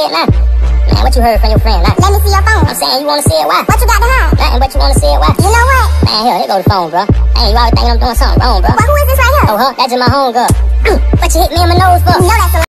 say it now. Man, what you heard from your friend now? Let me see your phone. I'm saying you wanna see it, why? What you got to hide? Nothing, but you wanna see it, why? You know what? Man, here go the phone, bro. Hey, you always thinking I'm doing something wrong, bro. Well, who is this right here? Oh, huh? That's just my homegirl. What you hit me in my nose for? You know that's a